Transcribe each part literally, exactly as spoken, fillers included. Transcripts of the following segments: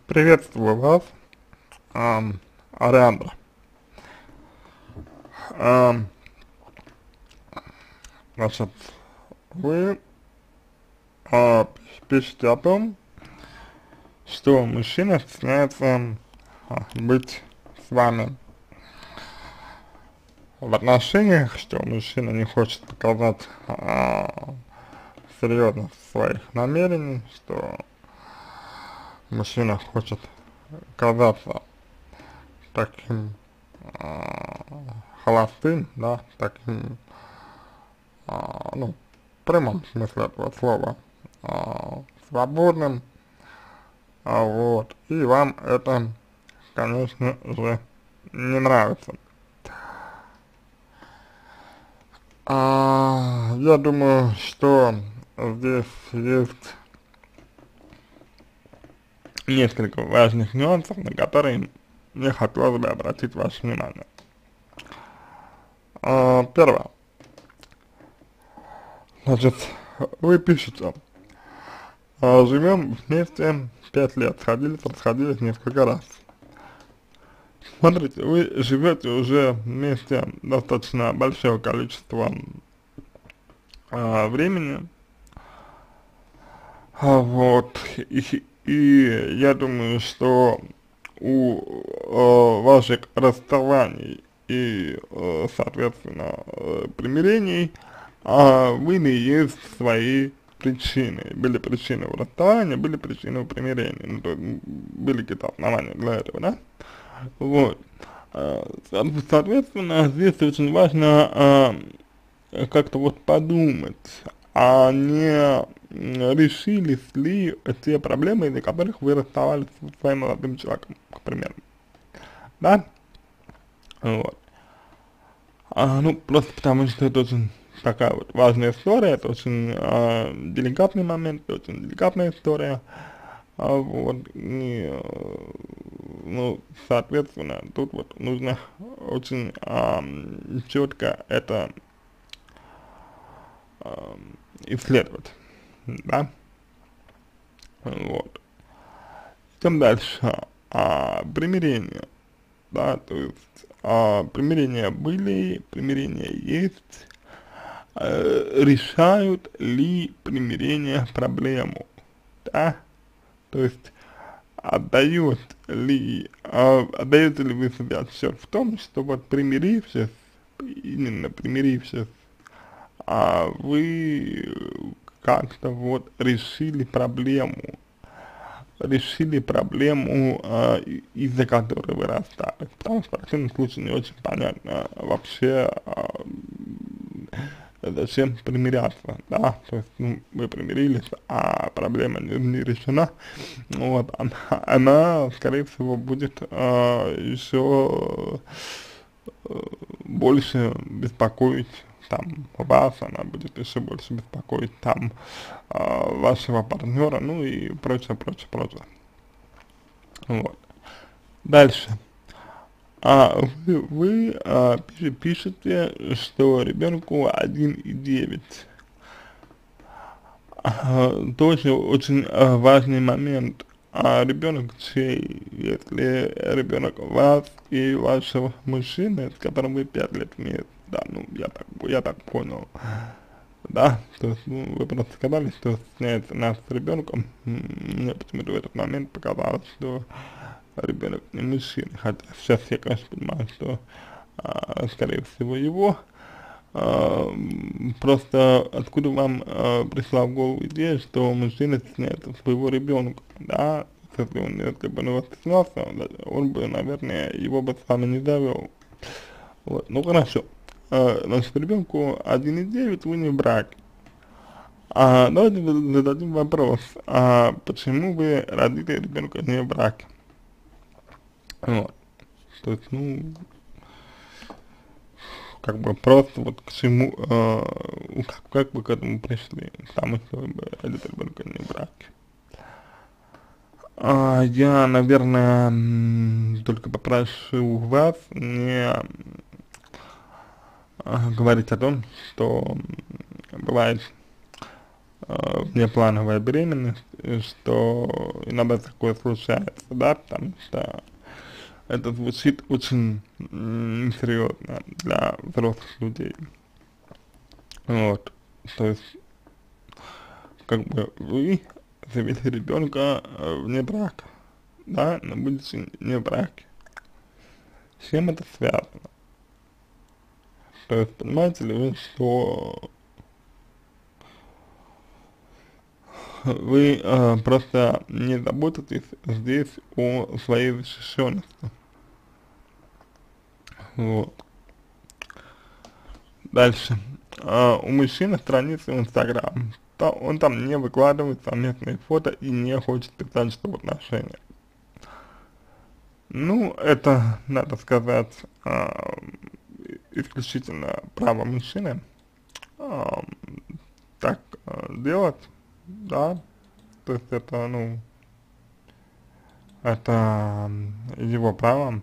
Приветствую вас, ам, Ариандра. Ам, значит, вы а, пишете о том, что мужчина стесняется а, быть с вами в отношениях, что мужчина не хочет показать а, серьезность своих намерений, что мужчина хочет казаться таким а, холостым, да, таким, а, ну, в прямом смысле этого слова, а, свободным, а, вот, и вам это, конечно же, не нравится. А, я думаю, что здесь есть несколько важных нюансов, на которые мне хотелось бы обратить ваше внимание. А, первое. Значит, вы пишете, а, живем вместе пять лет, сходились, расходились несколько раз. Смотрите, вы живете уже вместе достаточно большое количество а, времени, а, вот, и, и я думаю, что у а, ваших расставаний и, а, соответственно, а, примирений а, были и есть свои причины. Были причины у расставания, были причины у примирения, ну, то есть были какие-то основания для этого, да? Вот. А, Соответственно, здесь очень важно а, как-то вот подумать, а не м, решились ли те проблемы, из-за которых вы расставались со своим молодым человеком, к примеру, да? Вот. А, ну, просто потому что это очень такая вот важная история, это очень а, деликатный момент, это очень деликатная история, а, вот, и, э, ну, соответственно, тут вот нужно очень а, четко это а, исследовать, да, вот. Идем дальше, а, примирение, да, то есть а, примирения были, примирения есть, а, решают ли примирение проблему, да, то есть отдает ли, а, отдаете ли вы себе отчет в том, что вот примирившись, именно примирившись, а вы как-то вот решили проблему, решили проблему, а, из-за которой вы расстались, потому что в противном случае не очень понятно вообще, а, зачем примиряться, да, то есть, ну, вы примирились, а проблема не, не решена, вот, она, она, скорее всего, будет а, еще э, больше беспокоить там вас, она будет еще больше беспокоить там а, вашего партнера, ну и прочее, прочее, прочее, вот. Дальше. А вы, вы а, пиши- пишете, что ребенку один и девять. А, тоже очень а, важный момент. А ребенок чей? Если ребенок вас и вашего мужчины, с которым вы пять лет вместе, да, ну я так, я так понял, да, то есть, ну, вы просто сказали, что стесняется нас с ребенком, мне почему-то в этот момент показалось, что ребенок не мужчина, хотя сейчас я, конечно, понимаю, что, а, скорее всего, его, а, просто откуда вам а, пришла в голову идея, что мужчина стесняется своего ребенка, да, если он, если бы он его стеснялся, он, он бы, наверное, его бы с вами не завел, вот, ну хорошо, а, значит, ребенку один и девять, вы не в браке. А, давайте зададим вопрос, а почему вы родители ребенка не в браке? Вот, то есть, ну, как бы просто вот к чему, э, как, как вы к этому пришли, к тому, чтобы родить ребенка не в браке. А, я, наверное, м, только попрошу вас не а, говорить о том, что м, бывает э, внеплановая беременность, и что иногда такое случается, да, потому что это звучит очень м, несерьезно для взрослых людей. Вот, то есть, как бы вы завели ребенка э, вне брака, да, но будете не в браке. С чем это связано? То есть, понимаете ли вы, что вы э, просто не заботитесь здесь о своей защищенности. Вот. Дальше. А, у мужчины страница в Инстаграм. То он там не выкладывает совместные фото и не хочет писать, что в отношениях. Ну, это, надо сказать, а, исключительно право мужчины а, так а, делать, да, то есть это, ну, это его право.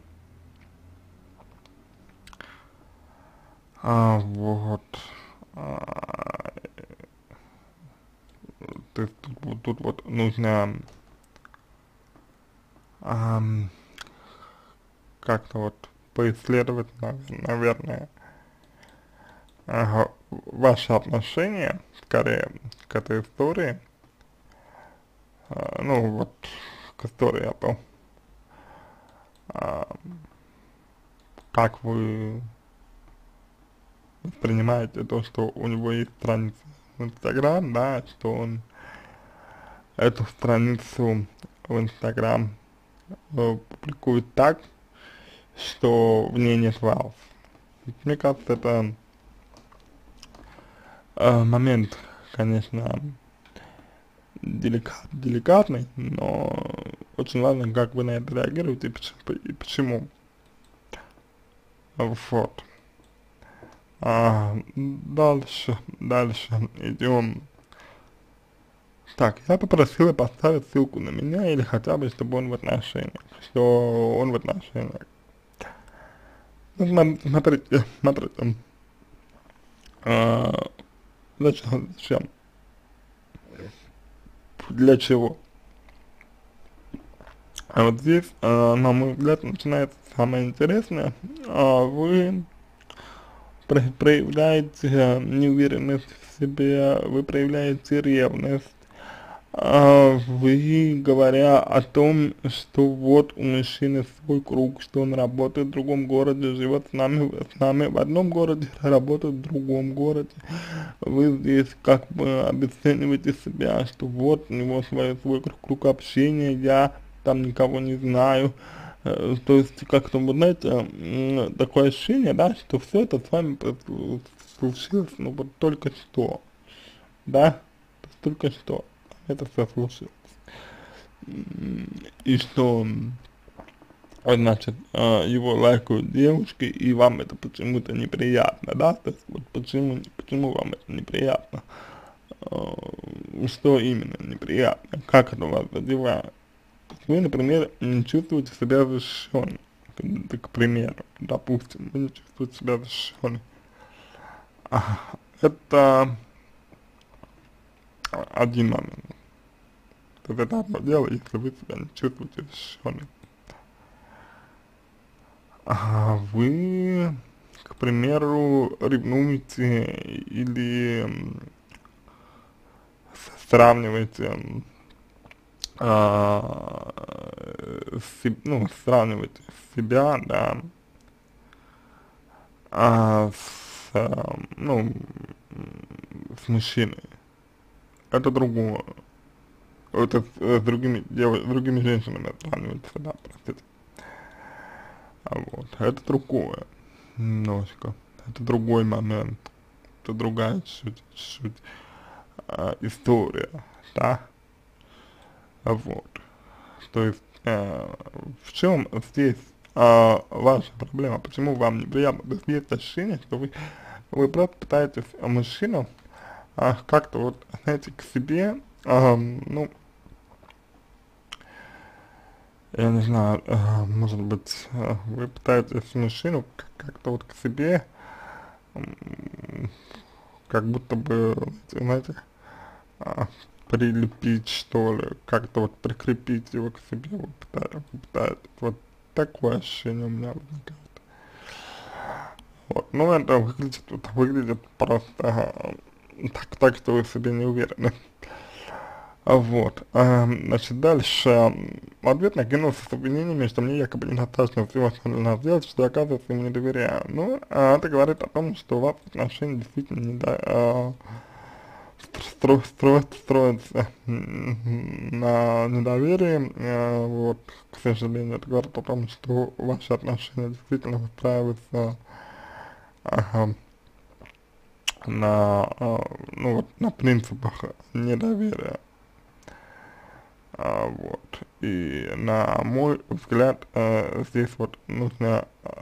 А, вот. А, то есть тут, вот- тут вот нужно ам, как-то вот поисследовать, нав- наверное, ага, ваши отношения, скорее, к этой истории, а, ну вот, к истории о том, а, как вы воспринимаете то, что у него есть страница в Инстаграм, да, что он эту страницу в Инстаграм э, публикует так, что в ней нет вас. Мне кажется, это э, момент, конечно, деликат, деликатный, но очень важно, как вы на это реагируете и почему. И почему. Вот. А, дальше, дальше идем. Так, я попросила поставить ссылку на меня или хотя бы, чтобы он в отношениях, что он в отношениях. Ну, см- смотрите, смотрите, а, зачем, зачем, для чего? А вот здесь, а, на мой взгляд, начинается самое интересное. А, вы про- проявляете э, неуверенность в себе, вы проявляете ревность, а, вы, говоря о том, что вот у мужчины свой круг, что он работает в другом городе, живет с нами, с нами в одном городе, работает в другом городе, вы здесь как бы обесцениваете себя, что вот у него свой, свой круг, круг общения, я там никого не знаю. Э, то есть как-то, вот знаете, м, такое ощущение, да, что все это с вами просто случилось, ну вот только что, да, то есть только что это все случилось. М, И что, м, значит, а, его лайкают девушки, и вам это почему-то неприятно, да, то есть вот почему, почему вам это неприятно? А, Что именно неприятно, как это вас задевает? Вы, например, не чувствуете себя защищенным, к, к примеру, допустим, вы не чувствуете себя защищенным. А, Это один момент. То есть это одно дело, если вы себя не чувствуете защищенным. А вы, к примеру, ревнуете или м, с- сравниваете, м, а, се- ну, сравниваете себя, да, а, с, а, ну, м, с мужчиной. Это другое. Это с, э, с другими дев, с другими женщинами сравнивается, да, простите. А вот, это другое немножко. Это другой момент. Это другая чуть, чуть а, история, да, а вот. То есть, э, в чем здесь а, ваша проблема? Почему вам неприятно? То есть есть ощущение, что вы, вы просто пытаетесь мужчину а, как-то вот, знаете, к себе, ам, ну, я не знаю, а, может быть, а, вы пытаетесь мужчину к- как-то вот к себе, м, как будто бы, знаете, знаете, а, прилепить, что ли, как-то вот прикрепить его к себе, вот пытаюсь, пытаюсь, вот такое ощущение у меня возникает. Вот, ну это выглядит, вот, выглядит просто а, так, так, что вы в себе не уверены. А вот, а, значит, дальше, м, в ответ накинулся с обвинениями, что мне якобы недостаточно всего остального сделать, что, оказывается, ему не доверяю. Ну, а это говорит о том, что у вас отношения действительно не, да, а, стро, стро, строятся на недоверии, а, вот, к сожалению, это говорит о том, что ваши отношения действительно выстраиваются ага, на, а, ну, вот, на принципах недоверия. А, вот. И на мой взгляд, э, здесь вот нужно э,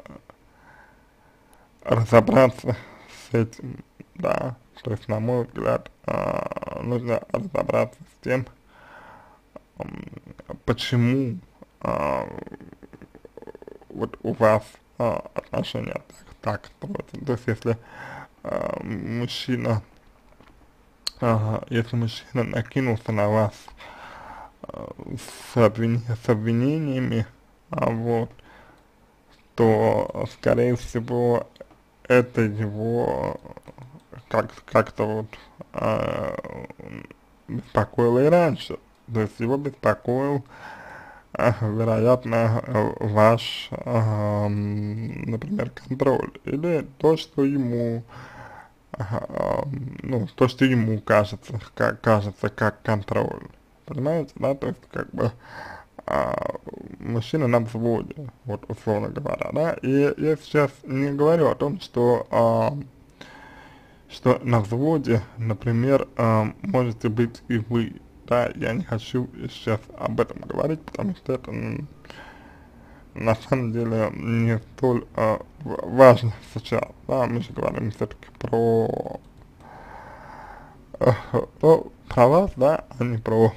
разобраться с этим, да. То есть, на мой взгляд, э, нужно разобраться с тем, м, почему э, вот у вас э, отношения так, так строятся. То есть, если э, мужчина, э, если мужчина накинулся на вас э, с, обвин, с обвинениями, а вот, то, скорее всего, это его как, как-то вот а, беспокоило и раньше. То есть его беспокоил, а, вероятно, ваш, а, м, например, контроль. Или то, что ему, а, ну, то, что ему кажется, как, кажется как контроль. Понимаете, да? То есть, как бы, а, мужчина на взводе, вот условно говоря, да, и я сейчас не говорю о том, что, а, что на взводе, например, а, можете быть и вы, да, я не хочу сейчас об этом говорить, потому что это м, на самом деле не столь а, важно сейчас, да, мы же говорим все-таки про, а, про, про вас, да, а не про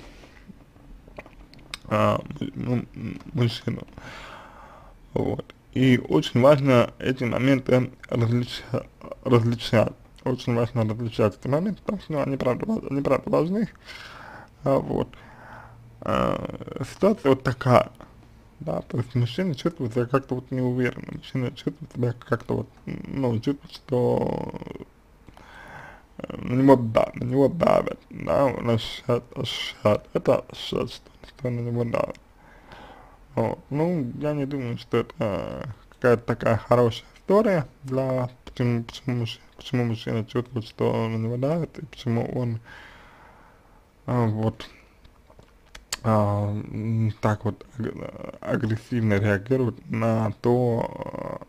а, ну, мужчину. Вот. И очень важно эти моменты различа, различать. Очень важно различать эти моменты, потому что ну, они, правда, они правда важны. А, вот. А, ситуация вот такая. Да, то есть мужчина чувствует себя как-то вот неуверенно. Мужчина чувствует себя как-то вот, ну, чувствует, что э, на него, да, на него давят, да, он ощущает, ощущает, это ощущает, что, что на него давят. Вот. Ну, я не думаю, что это какая-то такая хорошая история для вас, почему, почему, муж, почему мужчина чувствует, что на него давит, и почему он а, вот а, м, так вот аг- агрессивно реагирует на то,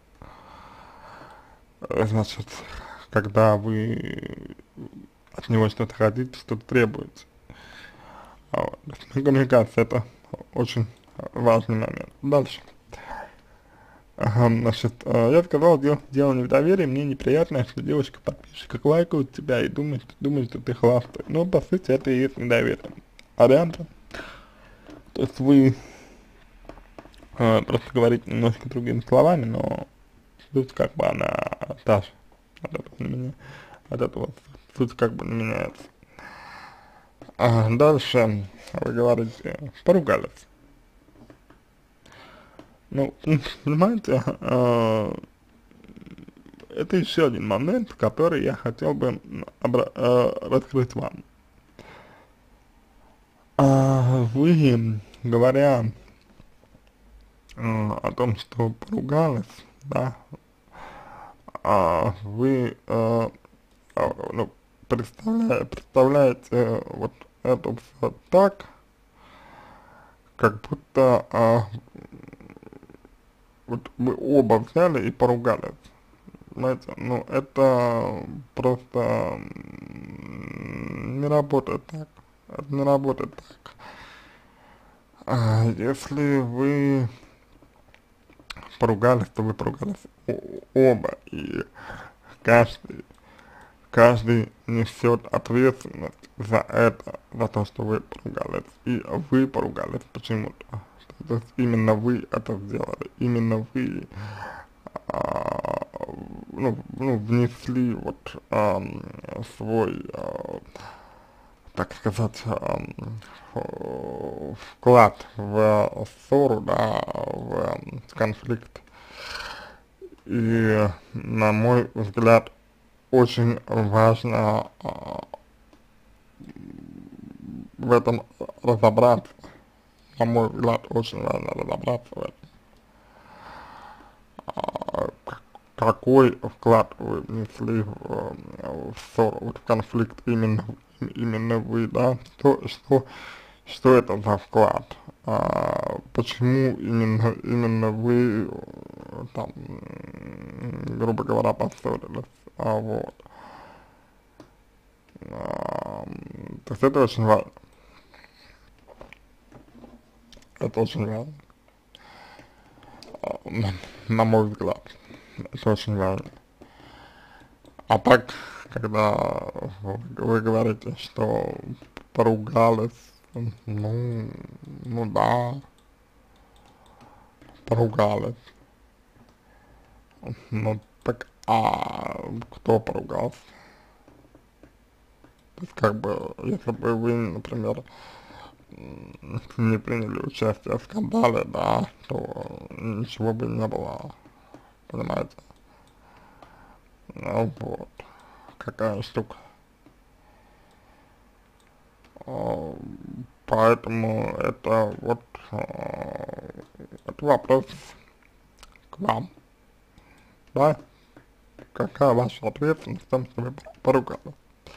а, значит, когда вы от него что-то хотите, что-то требуете. А вот. То есть, ну, коммуникация это очень важный момент. Дальше. Ага, значит, э, я сказал, дело, дело не в доверии, мне неприятно, что девушка-подписчик лайкают тебя и думает, думает, что ты хвастаешь. Но по сути это и есть недоверие. Варианты. То есть вы э, просто говорите немножко другими словами, но суть как бы она та же. От этого не меня, от этого суть как бы не меняется. А дальше вы говорите, поругались. Ну, понимаете, э, это еще один момент, который я хотел бы обра- э, раскрыть вам. А вы, говоря э, о том, что поругались, да, а вы, э, а, ну, представля, представляете э, вот это все так, как будто а, вот вы оба взяли и поругались. Знаете, ну это просто м, не работает так. Это не работает так. А если вы поругались, то вы поругались оба, и каждый, каждый несет ответственность за это, за то, что вы поругались, и вы поругались почему-то. То есть именно вы это сделали, именно вы а, ну, ну, внесли вот а, свой а, так сказать, эм, э, вклад в ссору, да, в эм, конфликт. И, на мой взгляд, очень важно а, в этом разобраться. На мой взгляд, очень важно разобраться в этом. А, как- какой вклад вы внесли в, э, в ссору, вот в конфликт именно, именно вы, да, что, что, что это за вклад, а, почему именно, именно вы, э, там, м, грубо говоря, поссорились, а, вот. А, то есть это очень важно, это очень важно, а, на, на мой взгляд, это очень важно. А так, когда вы, вы говорите, что поругались, ну, ну да, поругались, ну так, а кто поругался? То есть как бы, если бы вы, например, м, не приняли участие в скандале, да, то ничего бы не было, понимаете? Ну вот, какая штука. А, Поэтому это вот, а, это вопрос к вам, да, какая ваша ответственность в том, что вы поругали.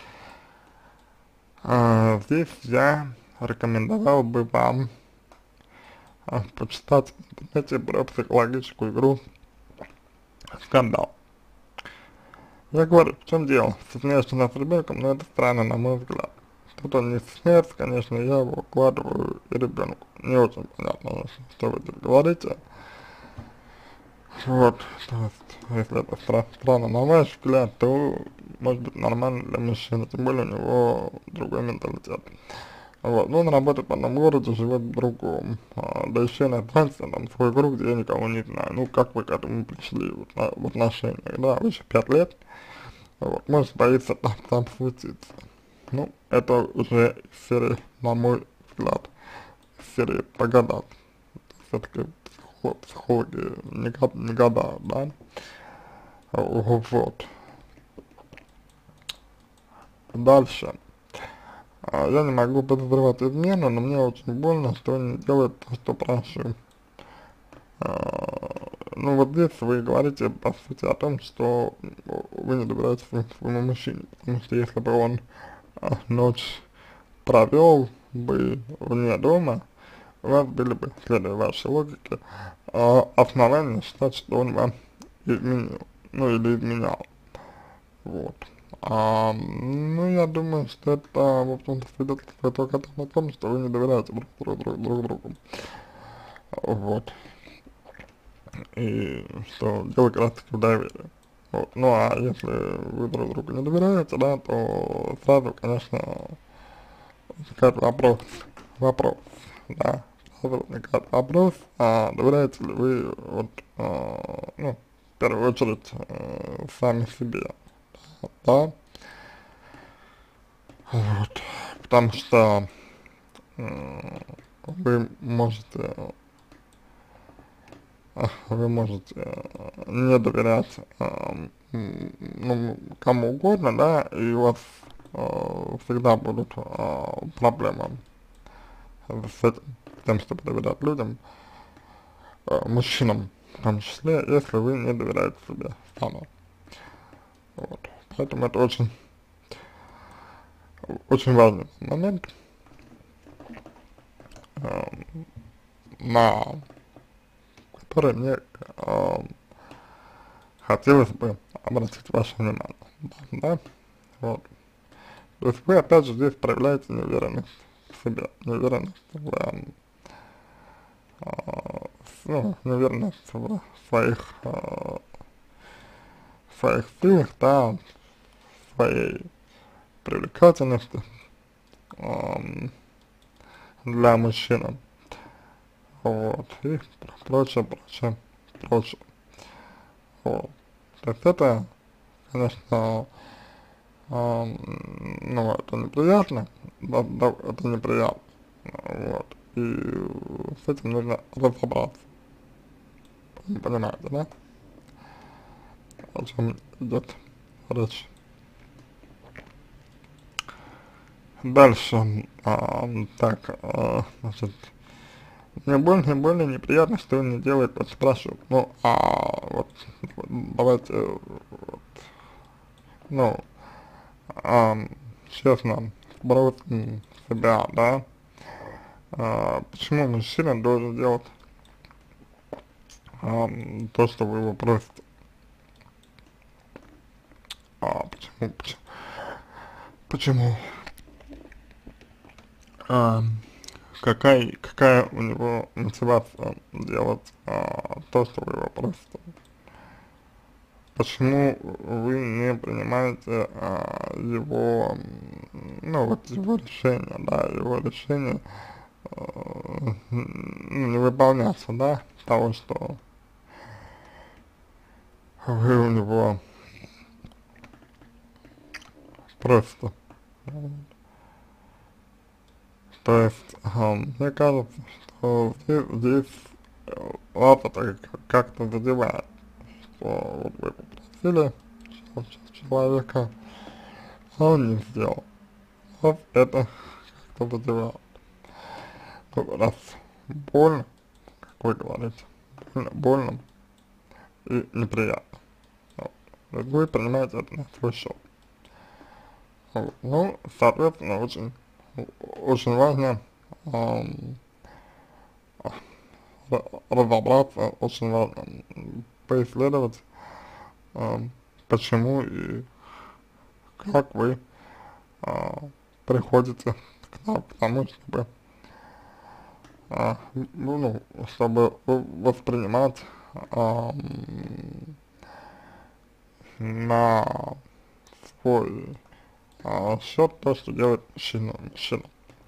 А, здесь я рекомендовал бы вам а, почитать в интернете про психологическую игру «Скандал». Я говорю, в чем дело, смеешься над ребенком, но это странно, на мой взгляд. Тут он не смеется, конечно, я его укладываю и ребенку. Не очень понятно, что вы тут говорите. Вот, то есть, если это стра странно на ваш взгляд, то может быть нормально для мужчины, тем более у него другой менталитет. Вот, но он работает в одном городе, живет в другом, а, да еще на танце, там, свой круг, где я никого не знаю. Ну, как вы к этому пришли вот, на, в отношениях, да, вы еще пять лет, вот, может боится там, там случиться. Ну, это уже из серии, на мой взгляд, из серии погадать. Все-таки психологи не, не гадают, да? Вот. Дальше. А, Я не могу подозревать измену, но мне очень больно, что он не делает то, что прошу. А, Ну вот здесь вы говорите, по сути, о том, что вы не доверяете своему, своему мужчине, потому что если бы он а, ночь провел бы вне дома, у вас были бы, следуя вашей логике, а, основания считать, что он вам изменил, ну или изменял, вот. А, ну, я думаю, что это, в общем-то, свидетельствует только о том, что вы не доверяете друг, друг, друг, друг другу, вот, и что дело как раз таки в доверии. Вот. Ну, а если вы друг другу не доверяете, да, то сразу, конечно, возникает вопрос, вопрос, да, сразу возникает вопрос, а доверяете ли вы, вот, а, ну, в первую очередь, э, сами себе, да, вот, потому что м, вы можете, а, вы можете э, не доверять, а, м, ну, кому угодно, да, и у вас э, всегда будут э, проблемы с этим, с тем, чтобы доверять людям, э, мужчинам в том числе, если вы не доверяете себе сами. Вот. Поэтому это очень, очень важный момент, э, на который мне э, хотелось бы обратить ваше внимание. Да, да? Вот. То есть вы опять же здесь проявляете неуверенность в себе, неуверенность в, эм, а, с- ну, неуверенность в своих, а, своих силах, да, в своей привлекательности ам, для мужчины, вот, и прочее, прочее, прочее, вот. То есть это, конечно, ам, ну, это неприятно, да, да, это неприятно, вот, и с этим нужно разобраться, понимаете, да, о чем идет речь. Дальше, а, так, а, значит, мне больно, больно, неприятно, что он не делает, вот спрашивают, ну, а вот, вот давайте, вот, ну, а, честно, спросим себя, да, а, почему мужчина должен делать а, то, что вы его просите, а, почему, почему, почему? А, какая, какая у него мотивация делать а, то, что вы его просите? Почему вы не принимаете а, его, м, ну вот его решение, да, его решение э, ну, не выполняться, да, того, что вы у него просите. То есть, а, мне кажется, что здесь, здесь э, вас это как-то задевает, что вот вы попросили человека, а он не сделал. Вот это как-то задевает. Ну, раз больно, как вы говорите, больно, больно и неприятно. Вот. Вы принимаете это на свой счет. Вот. Ну, соответственно, очень, очень важно эм, разобраться, очень важно поисследовать, эм, почему и как вы э, приходите к, нам, к тому, чтобы, э, ну, ну, чтобы воспринимать эм, на свой э, счет то, что делает мужчина. мужчина.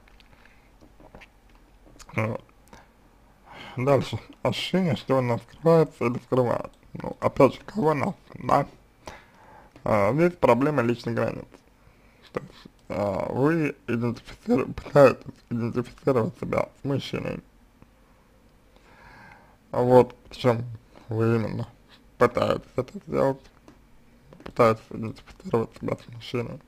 Вот. Дальше. Ощущение, что она скрывается или скрывает. Ну, опять же, кого нас, да? А, здесь проблема личной границы. То есть, а, вы идентифициру, пытаетесь идентифицировать себя с мужчиной. А вот причем вы именно пытаетесь это сделать, пытаетесь идентифицировать себя с мужчиной.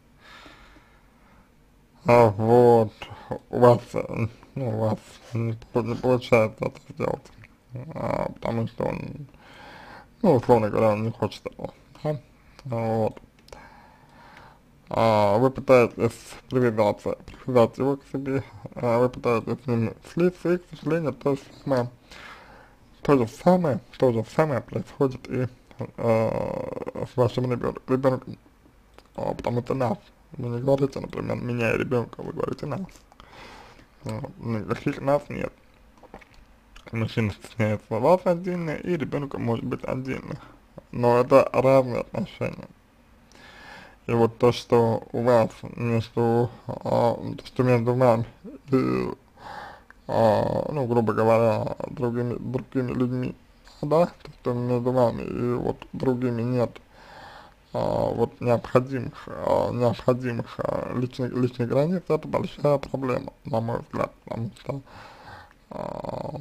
А вот у вас, э, ну, у вас не, не получается это сделать, а, потому что он, ну, условно говоря, он не хочет этого, да? Вот. А, вы пытаетесь привязаться, привязать его к себе, а, вы пытаетесь с ним слиться, и, к сожалению, то же самое, то же самое, то же самое происходит и э, с вашим ребенком, ребенком, а, потому что нас, вы не говорите, например, меня и ребенка, вы говорите нас, а, никаких нас нет, мужчина стесняется вас отдельно, и ребенка может быть отдельно, но это разные отношения. И вот то, что у вас между, а, то, что между вами и, а, ну, грубо говоря, другими, другими людьми, да, то, что между вами и вот другими нет а, вот необходимых, а, необходимых а, личных, личных границ, это большая проблема, на мой взгляд, потому что а,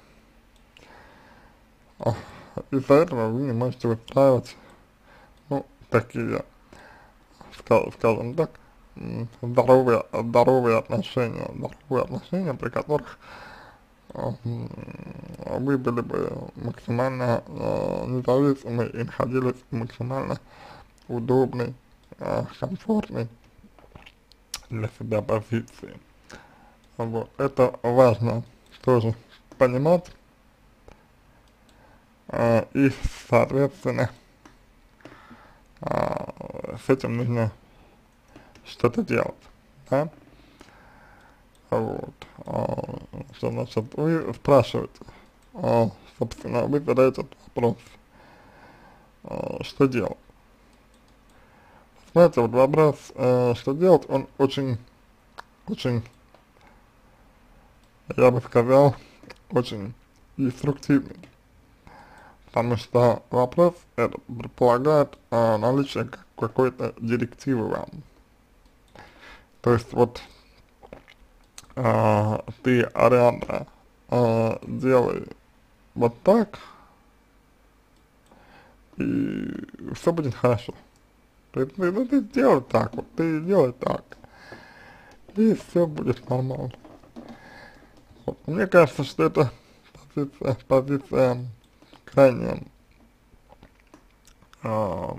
а, из-за этого вы не можете выстраивать, ну, такие, скажем так, здоровые, здоровые отношения, здоровые отношения, при которых э, вы были бы максимально э, независимы и находились в максимально удобной, э, комфортной для себя позиции. Вот. Это важно тоже понимать, э, и, соответственно, э, с этим нужно что-то делать, да? Вот, а, что значит, вы спрашиваете, а, собственно, вы задаете этот вопрос, а, что делать? Знаете, вот вопрос, а, что делать, он очень, очень, я бы сказал, очень деструктивный, потому что вопрос этот предполагает а, наличие какой-то директивы вам. То есть вот а, ты реально а, делай вот так, и все будет хорошо. Ты, ты, ну, ты делай так вот, ты делай так, и все будет нормально. Вот. Мне кажется, что это позиция, позиция крайне а,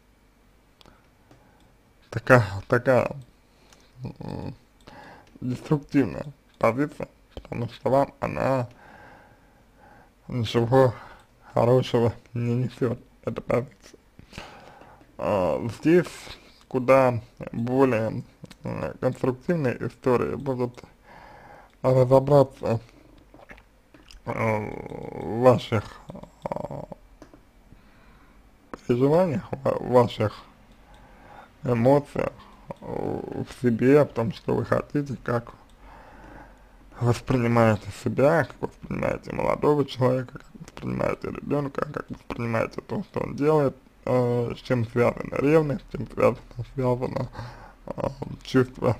такая, такая м, деструктивная позиция, потому что вам она ничего хорошего не несет, эта позиция. А, здесь куда более э, конструктивные истории будут разобраться э, в ваших э, переживаниях, в ваших эмоциях, э, в себе, в том, что вы хотите, как воспринимаете себя, как воспринимаете молодого человека, как воспринимаете ребенка, как воспринимаете то, что он делает, э, с чем связана ревность, с чем связано, связано э, чувство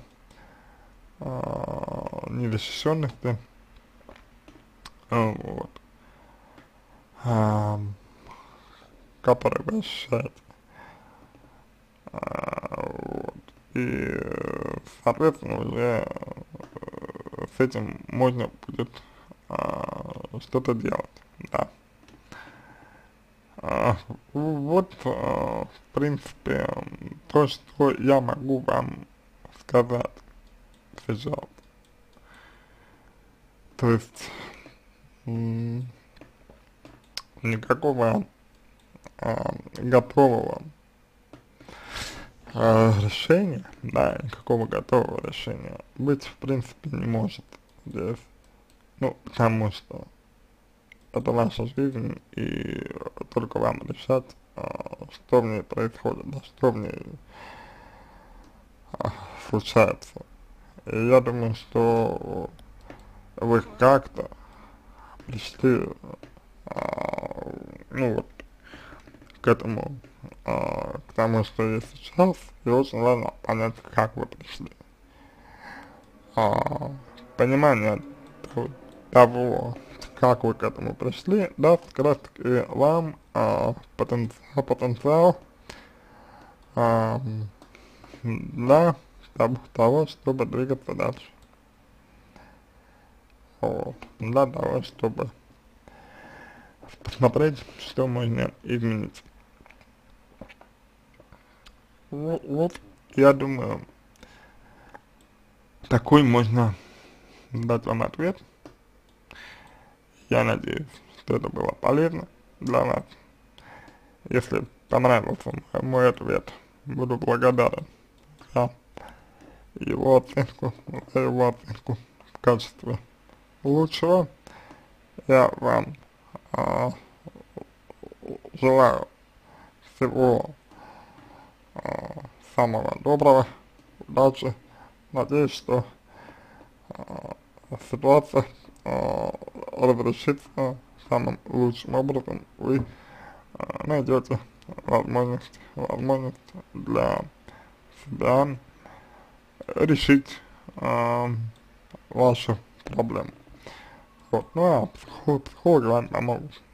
э, незащищенности, э, вот, э, который вы ощущаете. Э, вот, и, соответственно, уже с этим можно будет а, что-то делать, да. А, вот, а, в принципе, то, что я могу вам сказать сейчас. То есть, м, никакого а, готового а, решения, да, никакого готового решения быть в принципе не может здесь. Ну, потому что это ваша жизнь, и только вам решать, а, что в ней происходит, да, что в ней а, случается. И я думаю, что вы как-то пришли, а, ну вот, к этому, а, к тому, что есть сейчас, и очень важно понять, как вы пришли. А, понимание того, того, как вы к этому пришли, даст как раз таки вам а, потенциал, потенциал а, для того, чтобы двигаться дальше. Вот. Для того, чтобы посмотреть, что можно изменить. Вот, вот я думаю, такой можно дать вам ответ. Я надеюсь, что это было полезно для вас. Если понравился мой ответ, буду благодарен за его оценку, за его оценку в качестве лучшего. Я вам а, желаю всего а, самого доброго, удачи. Надеюсь, что а, ситуация а, разрешится самым лучшим образом. Вы а, найдете возможность, возможность для себя решить а, вашу проблему. Вот. Ну а психолог, психологи вам помогут.